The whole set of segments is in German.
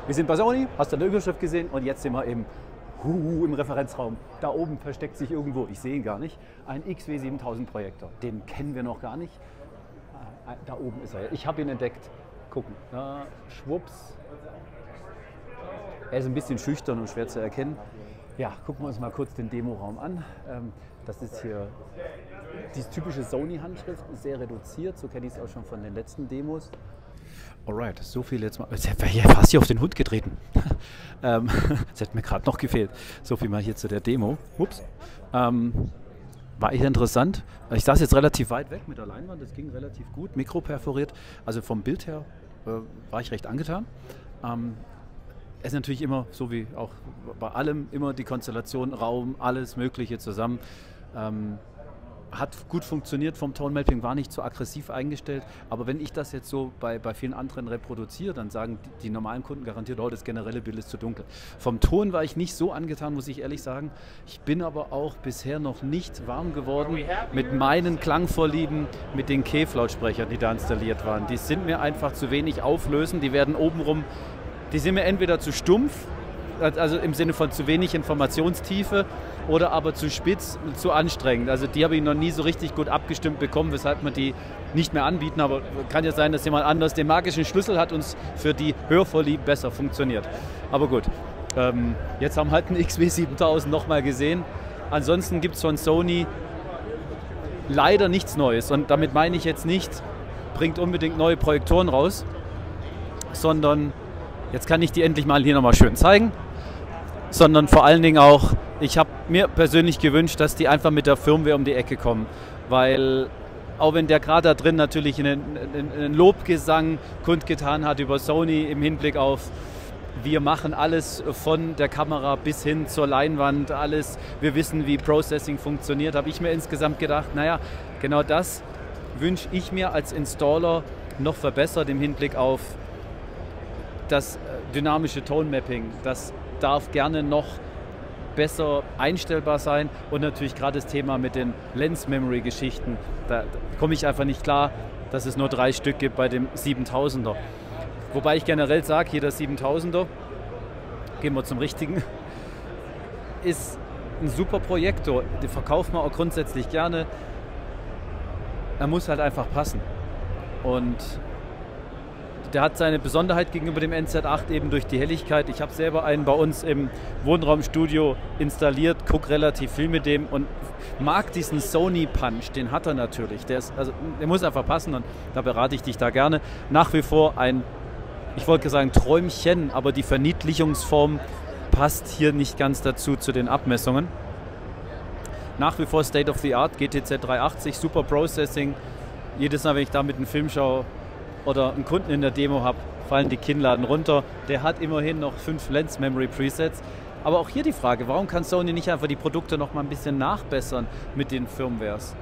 Wir sind bei Sony, hast du eine Überschrift gesehen und jetzt sind wir im Referenzraum. Da oben versteckt sich irgendwo, ich sehe ihn gar nicht, ein XW7000 Projektor. Den kennen wir noch gar nicht. Da oben ist er. Ich habe ihn entdeckt. Gucken. Na, schwupps. Er ist ein bisschen schüchtern und schwer zu erkennen. Ja, gucken wir uns mal kurz den Demoraum an. Das ist hier die typische Sony-Handschrift, sehr reduziert. So kenne ich es auch schon von den letzten Demos. Alright, so viel jetzt mal. Jetzt hätte ich fast hier auf den Hund getreten. Das hätte mir gerade noch gefehlt. So viel mal hier zu der Demo. Ups. War echt interessant. Ich saß jetzt relativ weit weg mit der Leinwand. Das ging relativ gut. Mikro perforiert. Also vom Bild her war ich recht angetan. Es ist natürlich immer, so wie auch bei allem, immer die Konstellation, Raum, alles Mögliche zusammen. Hat gut funktioniert vom Tone Mapping, war nicht so aggressiv eingestellt. Aber wenn ich das jetzt so bei vielen anderen reproduziere, dann sagen die normalen Kunden garantiert, oh, das generelle Bild ist zu dunkel. Vom Ton war ich nicht so angetan, muss ich ehrlich sagen. Ich bin aber auch bisher noch nicht warm geworden mit meinen Klangvorlieben, mit den Kef-Lautsprechern, die da installiert waren. Die sind mir einfach zu wenig auflösend, die werden obenrum, die sind mir entweder zu stumpf, also im Sinne von zu wenig Informationstiefe, oder aber zu spitz, zu anstrengend. Also die habe ich noch nie so richtig gut abgestimmt bekommen, weshalb wir die nicht mehr anbieten. Aber kann ja sein, dass jemand anders den magischen Schlüssel hat, uns für die Hörvorlieben besser funktioniert. Aber gut, jetzt haben wir halt einen XW7000 nochmal gesehen. Ansonsten gibt es von Sony leider nichts Neues. Und damit meine ich jetzt nicht, bringt unbedingt neue Projektoren raus, sondern jetzt kann ich die endlich mal hier nochmal schön zeigen. Sondern vor allen Dingen auch, ich habe mir persönlich gewünscht, dass die einfach mit der Firmware um die Ecke kommen, weil auch wenn der gerade da drin natürlich einen Lobgesang kundgetan hat über Sony im Hinblick auf, wir machen alles von der Kamera bis hin zur Leinwand, alles, wir wissen, wie Processing funktioniert, habe ich mir insgesamt gedacht, naja, genau das wünsche ich mir als Installer noch verbessert im Hinblick auf das dynamische Tone Mapping. Das darf gerne noch besser einstellbar sein und natürlich gerade das Thema mit den Lens-Memory-Geschichten, da komme ich einfach nicht klar, dass es nur 3 Stück gibt bei dem 7000er. Wobei ich generell sage, hier der 7000er, gehen wir zum richtigen, ist ein super Projektor, den verkauft man auch grundsätzlich gerne, er muss halt einfach passen und der hat seine Besonderheit gegenüber dem NZ8 eben durch die Helligkeit. Ich habe selber einen bei uns im Wohnraumstudio installiert, gucke relativ viel mit dem und mag diesen Sony Punch, den hat er natürlich. Der muss einfach passen und da berate ich dich da gerne. Nach wie vor ein, ich wollte sagen Träumchen, aber die Verniedlichungsform passt hier nicht ganz dazu zu den Abmessungen. Nach wie vor State of the Art, GTZ 380, super Processing. Jedes Mal, wenn ich da mit einem Film schaue, oder einen Kunden in der Demo habe, fallen die Kinnladen runter. Der hat immerhin noch 5 Lens Memory Presets. Aber auch hier die Frage, warum kann Sony nicht einfach die Produkte noch mal ein bisschen nachbessern mit den Firmwares?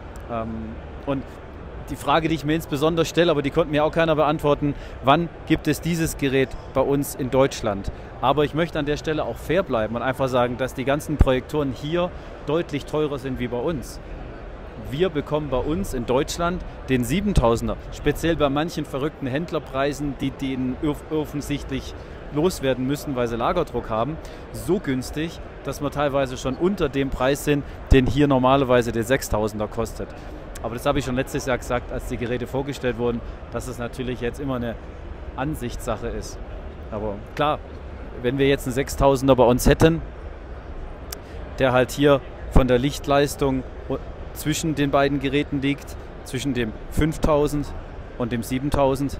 Und die Frage, die ich mir insbesondere stelle, aber die konnte mir auch keiner beantworten, wann gibt es dieses Gerät bei uns in Deutschland? Aber ich möchte an der Stelle auch fair bleiben und einfach sagen, dass die ganzen Projektoren hier deutlich teurer sind wie bei uns. Wir bekommen bei uns in Deutschland den 7000er, speziell bei manchen verrückten Händlerpreisen, die den offensichtlich loswerden müssen, weil sie Lagerdruck haben, so günstig, dass wir teilweise schon unter dem Preis sind, den hier normalerweise der 6000er kostet. Aber das habe ich schon letztes Jahr gesagt, als die Geräte vorgestellt wurden, dass es natürlich jetzt immer eine Ansichtssache ist. Aber klar, wenn wir jetzt einen 6000er bei uns hätten, der halt hier von der Lichtleistung zwischen den beiden Geräten liegt, zwischen dem 5000 und dem 7000,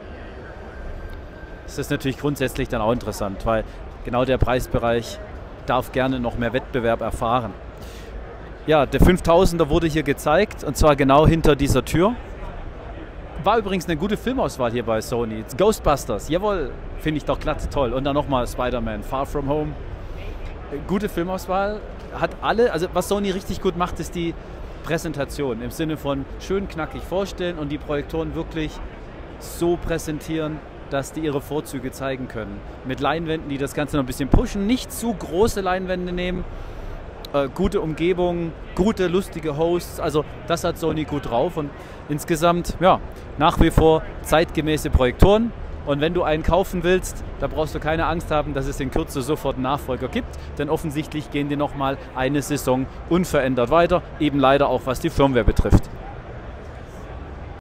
ist das natürlich grundsätzlich dann auch interessant, weil genau der Preisbereich darf gerne noch mehr Wettbewerb erfahren. Ja, der 5000er wurde hier gezeigt und zwar genau hinter dieser Tür. War übrigens eine gute Filmauswahl hier bei Sony. Ghostbusters, jawohl, finde ich doch glatt toll. Und dann nochmal Spider-Man, Far From Home. Gute Filmauswahl, hat alle, also was Sony richtig gut macht, ist die Präsentation im Sinne von schön knackig vorstellen und die Projektoren wirklich so präsentieren, dass die ihre Vorzüge zeigen können. Mit Leinwänden, die das Ganze noch ein bisschen pushen, nicht zu große Leinwände nehmen, gute Umgebung, gute, lustige Hosts, also das hat Sony gut drauf und insgesamt, ja, nach wie vor zeitgemäße Projektoren Und wenn du einen kaufen willst, da brauchst du keine Angst haben, dass es in Kürze sofort einen Nachfolger gibt, denn offensichtlich gehen die nochmal eine Saison unverändert weiter, eben leider auch was die Firmware betrifft.